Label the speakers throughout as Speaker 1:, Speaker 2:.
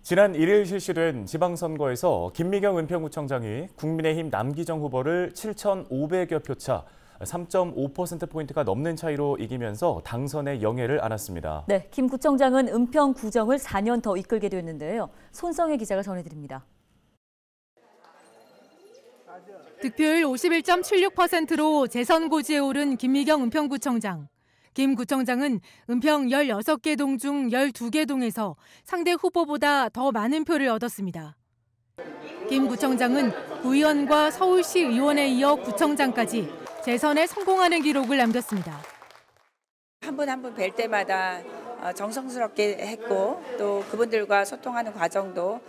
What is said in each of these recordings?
Speaker 1: 지난 1일 실시된 지방선거에서 김미경 은평구청장이 국민의힘 남기정 후보를 7,500여 표 차 3.5%포인트가 넘는 차이로 이기면서 당선의 영예를 안았습니다.
Speaker 2: 네, 김 구청장은 은평구정을 4년 더 이끌게 됐는데요. 손성혜 기자가 전해드립니다.
Speaker 3: 득표율 51.76%로 재선 고지에 오른 김미경 은평구청장. 김 구청장은 은평 16개 동 중 12개 동에서 상대 후보보다 더 많은 표를 얻었습니다. 김 구청장은 구의원과 서울시 의원에 이어 구청장까지 재선에 성공하는 기록을 남겼습니다.
Speaker 4: 한 분 한 분 뵐 때마다 정성스럽게 했고 또 그분들과 소통하는 과정도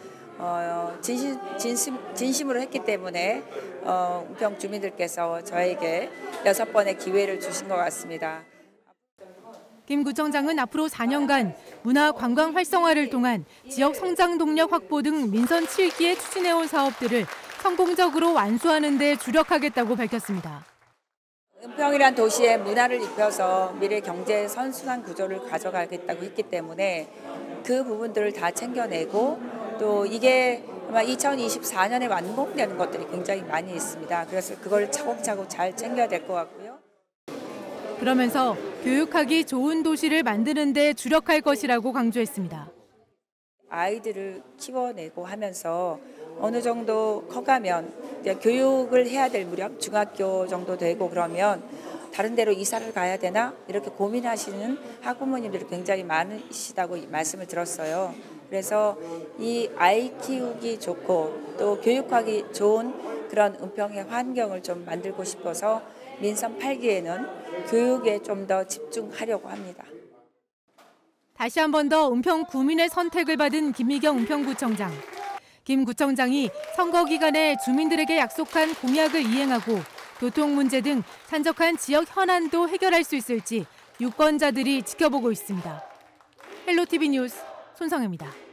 Speaker 4: 진심으로 했기 때문에 은평 주민들께서 저에게 6번의 기회를 주신 것 같습니다.
Speaker 3: 김 구청장은 앞으로 4년간 문화 관광 활성화를 통한 지역 성장 동력 확보 등 민선 7기에 추진해온 사업들을 성공적으로 완수하는 데 주력하겠다고 밝혔습니다.
Speaker 4: 은평이란 도시에 문화를 입혀서 미래 경제 선순환 구조를 가져가겠다고 했기 때문에 그 부분들을 다 챙겨내고 또 이게 아마 2024년에 완공되는 것들이 굉장히 많이 있습니다. 그래서 그걸 차곡차곡 잘 챙겨야 될 것 같고요.
Speaker 3: 그러면서 교육하기 좋은 도시를 만드는 데 주력할 것이라고 강조했습니다.
Speaker 4: 아이들을 키워내고 하면서 어느 정도 커가면 교육을 해야 될 무렵 중학교 정도 되고 그러면 다른 데로 이사를 가야 되나 이렇게 고민하시는 학부모님들이 굉장히 많으시다고 말씀을 들었어요. 그래서 이 아이 키우기 좋고 또 교육하기 좋은 그런 은평의 환경을 좀 만들고 싶어서 민선 8기에는 교육에 좀 더 집중하려고 합니다.
Speaker 3: 다시 한 번 더 은평 구민의 선택을 받은 김미경 은평구청장. 김 구청장이 선거 기간에 주민들에게 약속한 공약을 이행하고 교통 문제 등 산적한 지역 현안도 해결할 수 있을지 유권자들이 지켜보고 있습니다. 헬로티비 뉴스 손성혜입니다.